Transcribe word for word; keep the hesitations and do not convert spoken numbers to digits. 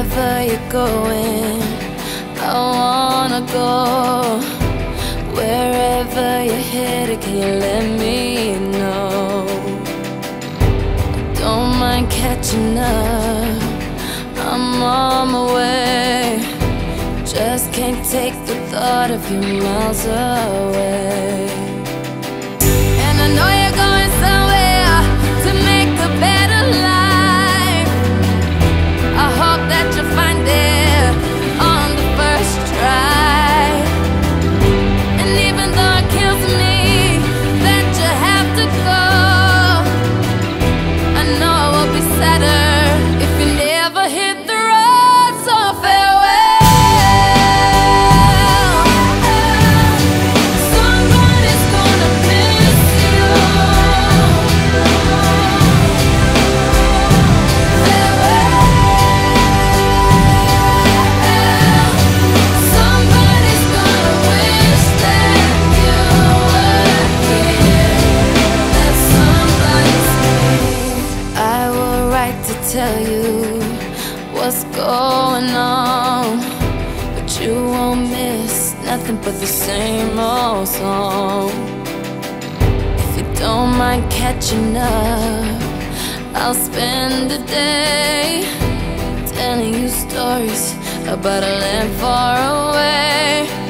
Wherever you're going, I wanna go. Wherever you're headed, can you let me know? Don't mind catching up, I'm on my way. Just can't take the thought of you miles away. And I know you're going somewhere to make a better life. I hope that you find it on the first try. And even though it kills me that you have to go, I know it will be sadder if you never hit the road. So farewell. Somebody's gonna miss you. Somebody's gonna wish that you were here. That somebody's me. I will write to tell you what's going on, but you won't miss nothing but the same old song. If you don't mind catching up, I'll spend a day telling you stories about a land far away.